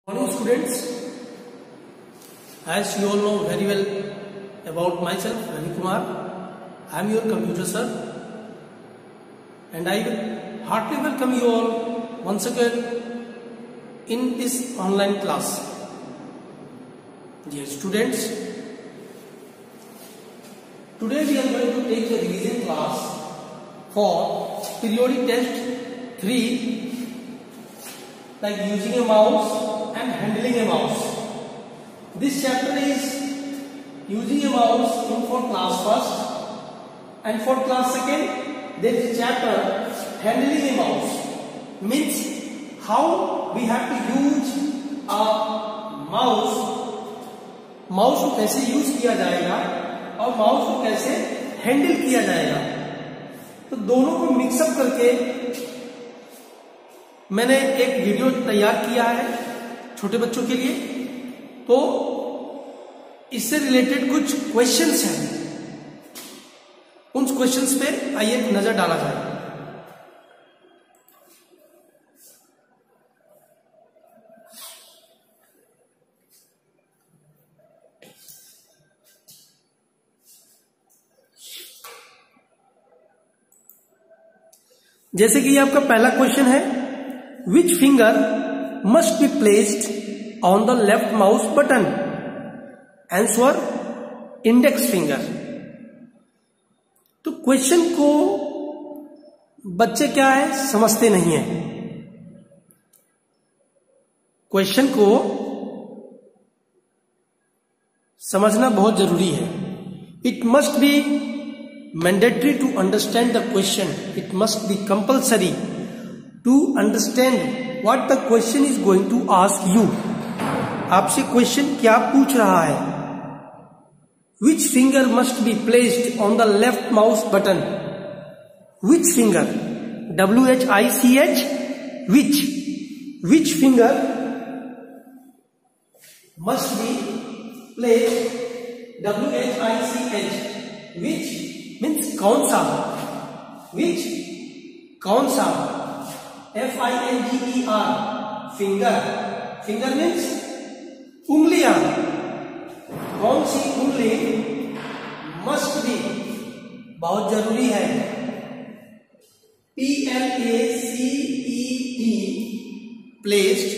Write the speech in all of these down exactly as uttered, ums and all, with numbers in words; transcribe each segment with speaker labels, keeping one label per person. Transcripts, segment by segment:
Speaker 1: Morning students, as you all know very well about myself, Ravi Kumar. I am your computer sir and I will heartily welcome you all once again in this online class. Dear students, today we are going to take the revision class for periodic test three, like using a mouse and handling a mouse. This chapter is using a mouse in for class first, and for class second there is a chapter handling a mouse, means how we have to use a mouse, mouse को कैसे use किया जाएगा और mouse को कैसे handle किया जाएगा। तो दोनों को मिक्सअप करके मैंने एक वीडियो तैयार किया है छोटे बच्चों के लिए। तो इससे रिलेटेड कुछ क्वेश्चंस हैं, उन क्वेश्चंस पे आइए नजर डाला जाए। जैसे कि ये आपका पहला क्वेश्चन है, which finger must be placed on the left mouse button? Answer index finger. तो क्वेश्चन को बच्चे क्या है समझते नहीं है। क्वेश्चन को समझना बहुत जरूरी है। It must be mandatory to understand the question. It must be compulsory to understand what the question is going to ask you. आपसे क्वेश्चन क्या पूछ रहा है? Which finger must be placed on the left mouse button? Which finger? W H I C H. Which? Which finger must be placed? W H I C H. Which means कौन सा, which कौन सा, F I N G E R, finger. Finger means उंगलियां, कौन सी उंगली must be, बहुत जरूरी है, P L A C E T, placed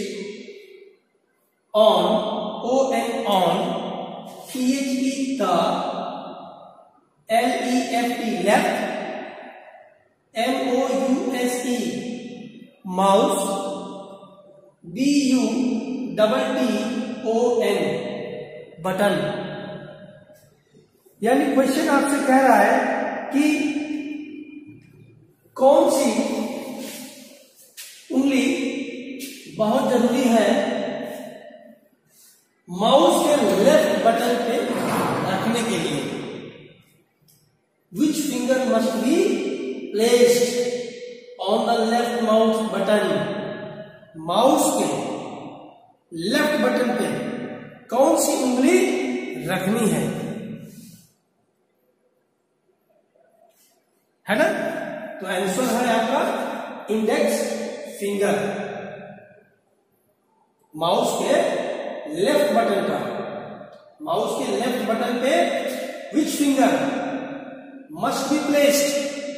Speaker 1: on, O N on, P H E the, L E F T left, M O U S E mouse, B U double T O N button. यानी question आपसे कह रहा है कि कौन सी उंगली बहुत जरूरी है माउस के लेफ्ट बटन पे रखने के लिए। Which finger must be placed on the left mouse button? Mouse के लेफ्ट बटन पे कौन सी उंगली रखनी है, है ना? तो आंसर है आपका इंडेक्स फिंगर, माउस के लेफ्ट बटन का। माउस के लेफ्ट बटन पे which finger must be placed?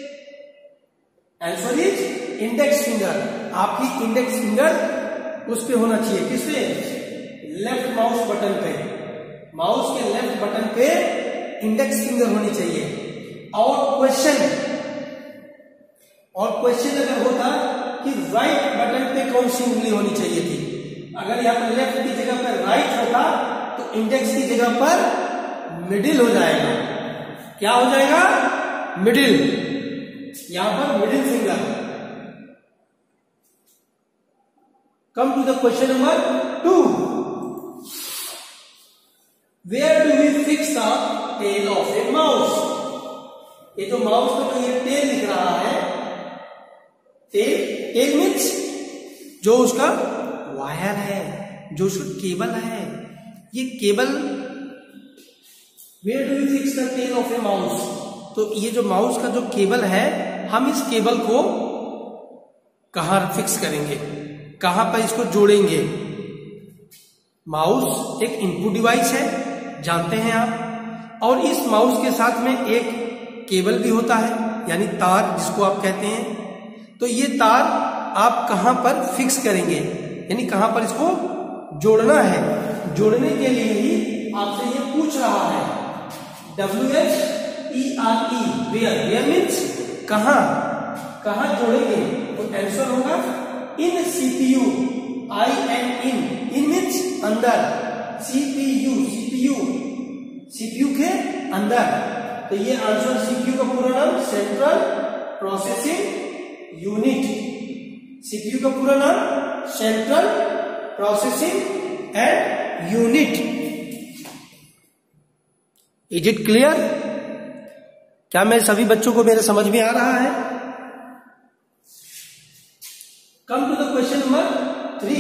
Speaker 1: Answer is index finger. आपकी इंडेक्स फिंगर उस पे होना चाहिए, किस पे? लेफ्ट माउस बटन पे। माउस के लेफ्ट बटन पे इंडेक्स फिंगर होनी चाहिए। और क्वेश्चन और क्वेश्चन अगर होता कि राइट बटन पे कौन सी उंगली होनी चाहिए थी, अगर यहां पर लेफ्ट की जगह पर राइट होता तो इंडेक्स की जगह पर मिडिल हो जाएगा। क्या हो जाएगा? मिडिल। यहां पर middle finger. Come to the question number two, where do we fix the tail of a mouse? ये जो माउस का जो ये टेल दिख रहा है, टेल, टेल मीन्स जो उसका वायर है, जो उसका केबल है, ये cable. Where do we fix the tail of a mouse? तो ये जो माउस का जो केबल है, हम इस केबल को कहां फिक्स करेंगे, कहां पर इसको जोड़ेंगे? माउस एक इनपुट डिवाइस है, जानते हैं आप, और इस माउस के साथ में एक केबल भी होता है, यानी तार जिसको आप कहते हैं। तो ये तार आप कहां पर फिक्स करेंगे, यानी कहां पर इसको जोड़ना है। जोड़ने के लिए ही आपसे ये पूछ रहा है। W H E R E, where, where means कहां, कहां जोड़ेंगे, तो आंसर होगा in CPU, I N in, in means अंदर, सीपीयू, सीपीयू, सीपीयू के अंदर। तो ये आंसर सीपीयू का पूरा नाम सेंट्रल प्रोसेसिंग यूनिट, सीपीयू का पूरा नाम central processing and unit. Is it clear? क्या मैं सभी बच्चों को मेरे समझ में आ रहा है? Come to the question number three.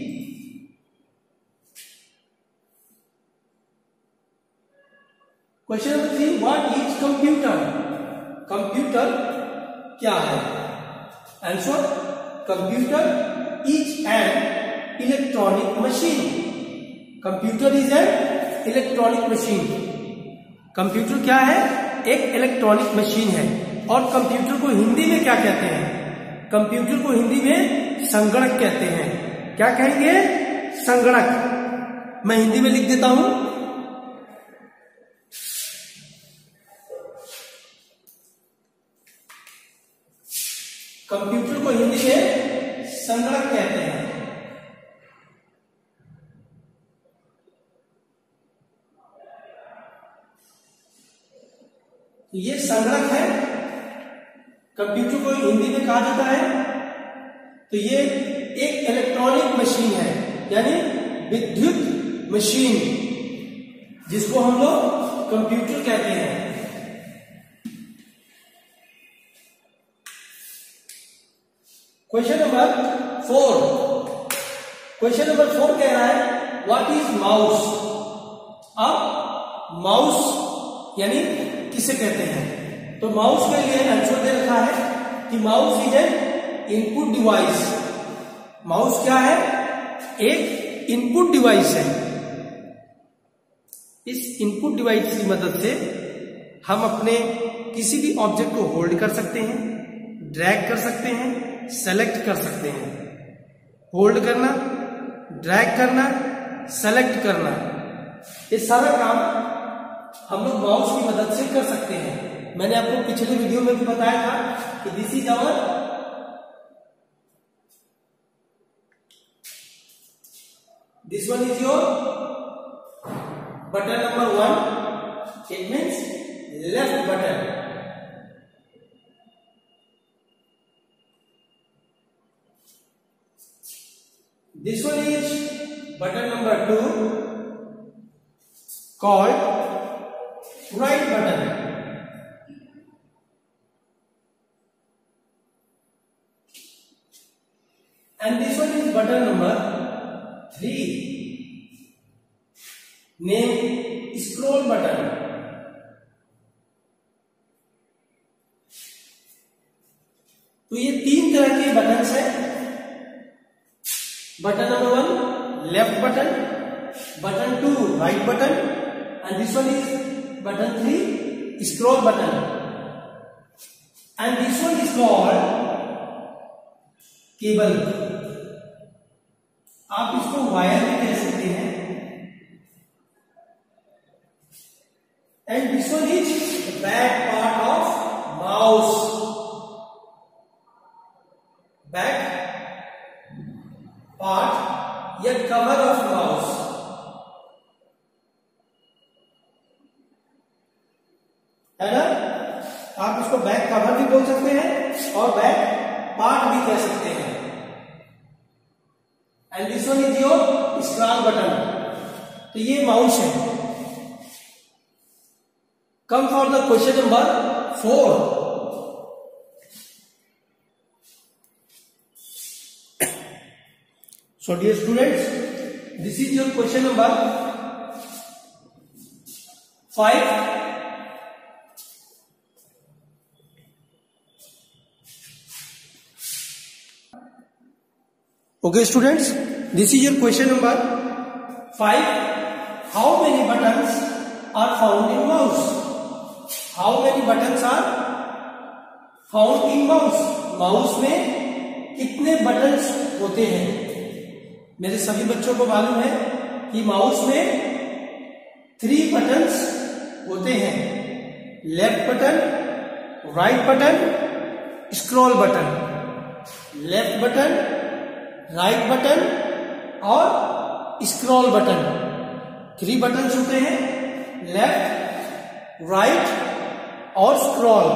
Speaker 1: Question number three, what is computer? Computer क्या है? Answer, computer is an electronic machine. Computer is an electronic machine. Computer क्या है? एक इलेक्ट्रॉनिक मशीन है। और कंप्यूटर को हिंदी में क्या कहते हैं? कंप्यूटर को हिंदी में संगणक कहते हैं। क्या कहेंगे? संगणक। मैं हिंदी में लिख देता हूं। कंप्यूटर को हिंदी में संगणक कहते हैं। तो ये संगणक है, कंप्यूटर को हिंदी में कहा जाता है। तो ये एक इलेक्ट्रॉनिक मशीन है, यानी विद्युत मशीन, जिसको हम लोग कंप्यूटर कहते हैं। Question number four. Question number four कह रहा है व्हाट इज माउस? अब माउस यानी किसे कहते हैं? तो माउस के लिए आंसर दे रखा है कि mouse is an input device. Mouse क्या है? एक इनपुट डिवाइस है। इस इनपुट डिवाइस की मदद से हम अपने किसी भी ऑब्जेक्ट को होल्ड कर सकते हैं, ड्रैग कर सकते हैं, सेलेक्ट कर सकते हैं। होल्ड करना, ड्रैग करना, सेलेक्ट करना, ये सारा काम हम लोग माउस की मदद से कर सकते हैं। मैंने आपको पिछले वीडियो में भी बताया था कि this is our this one is your button number one, it means left button. This one is button number two, called right button. And this one is button number three, named scroll button. तो ये तीन तरह के buttons हैं। Button number one left button, button two right button, and this one is button three scroll button, and this one is called cable. आप इसको wire भी कह सकते हैं। And this one is back part of mouse, back part या cover of mouse. है ना? आप इसको बैक कवर भी बोल सकते हैं और बैक पार्ट भी कह सकते हैं। And this one is your scroll button. तो ये माउस है। Come for the question number four. So dear students, this is your question number five. Okay students, this is your question number five, how many buttons are found in mouse? How many buttons are found in mouse? Mouse में कितने buttons होते हैं? मेरे सभी बच्चों को मालूम है कि माउस में थ्री बटन्स होते हैं, left button, right button, scroll button. Left button, right button और स्क्रॉल बटन, थ्री बटन्स होते हैं, लेफ्ट, राइट और scroll.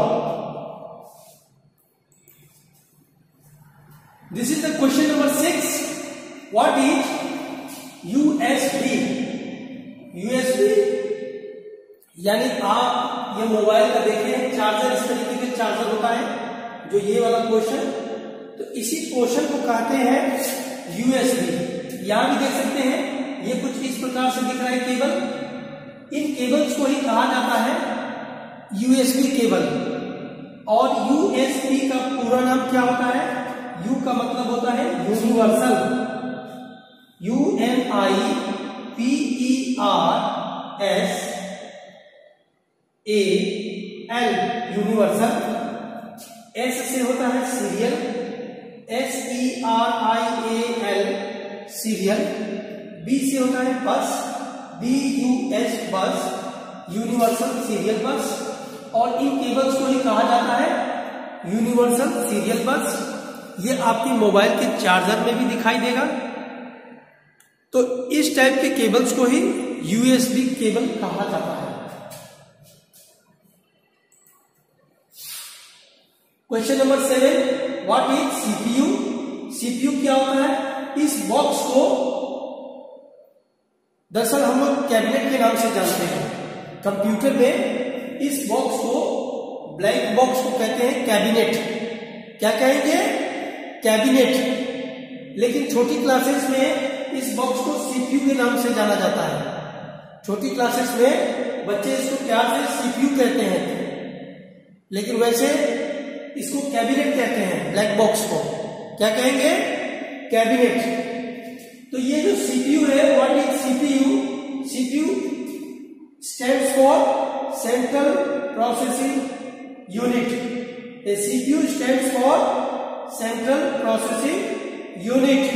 Speaker 1: This is the question number six. What is USB? USB यानी आप ये मोबाइल का देखें चार्जर, इस तरीके के चार्जर होता है जो ये वाला पोर्शन, तो इसी पोर्शन को कहते हैं यूएसबी। यहां भी देख सकते हैं ये कुछ इस प्रकार से दिख रहा है केबल। इन केबल्स को ही कहा जाता है यूएसबी केबल। और यूएसबी का पूरा नाम क्या होता है? यू का मतलब होता है universal, U N I P E R S A L, universal. S से होता है serial, S E R I A L, serial. B से होता है bus, B U S, bus, universal serial bus. और इन केबल्स को ही कहा जाता है यूनिवर्सल सीरियल बस। ये आपकी मोबाइल के चार्जर में भी दिखाई देगा। तो इस टाइप के केबल्स को ही यूएसबी केबल कहा जाता है। Question number seven, what is CPU? CPU क्या होता है? इस बॉक्स को दरअसल हम लोग कैबिनेट के नाम से जानते हैं। कंप्यूटर में इस बॉक्स को, ब्लैक बॉक्स को कहते हैं कैबिनेट। क्या कहेंगे? कैबिनेट। लेकिन छोटी क्लासेस में इस बॉक्स को सीपीयू के नाम से जाना जाता है। छोटी क्लासेस में बच्चे इसको प्यार से सीपीयू कहते हैं, लेकिन वैसे इसको कैबिनेट कहते हैं। ब्लैक बॉक्स को क्या कहेंगे? कैबिनेट। तो ये जो सीपीयू है, what is CPU? CPU stands for central processing unit. A CPU stands for central processing unit.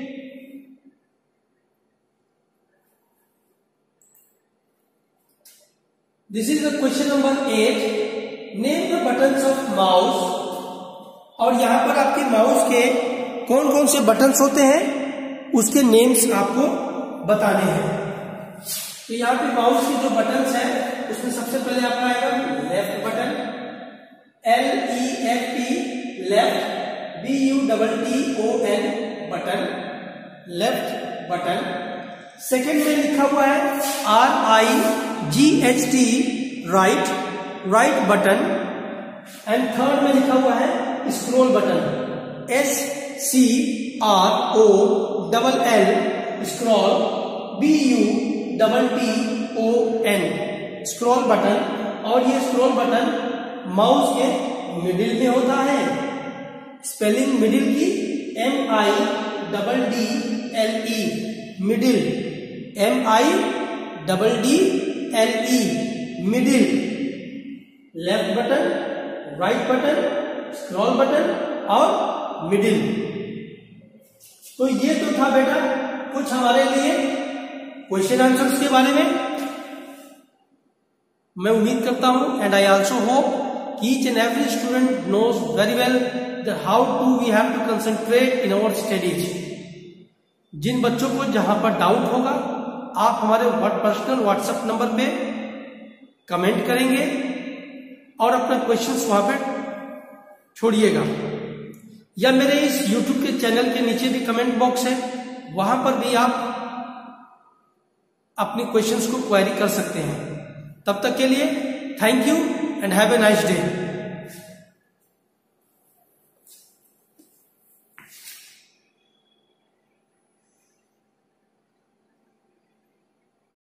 Speaker 1: This is the question number eight. Name the buttons of mouse. और यहां पर आपके माउस के कौन कौन से बटन्स होते हैं उसके नेम्स आपको बताने हैं। तो यहाँ पे माउस के जो बटन्स हैं उसमें सबसे पहले आपका आएगा left button, L E F T, left, B U double T O N, button, left button. Second में लिखा हुआ है R I G H T, right, right button. And third में लिखा हुआ है scroll button, S C R O double L, scroll, B U double T O N, scroll button. और ये स्क्रॉल बटन माउस के मिडिल में होता है। स्पेलिंग मिडिल की M I double D L E, middle, M I double D L E, middle. Left button, right button, scroll button और middle. तो ये तो था बेटा कुछ हमारे लिए क्वेश्चन आंसर्स के बारे में। मैं उम्मीद करता हूं and I also hope each and every student knows very well that how to we have to concentrate in our studies. जिन बच्चों को जहां पर डाउट होगा आप हमारे पर्सनल व्हाट्सएप नंबर पे कमेंट करेंगे और अपना क्वेश्चंस वहां पे छोड़िएगा, या मेरे इस यूट्यूब के चैनल के नीचे भी कमेंट बॉक्स है, वहां पर भी आप अपने क्वेश्चंस को क्वेरी कर सकते हैं। तब तक के लिए thank you and have a nice day.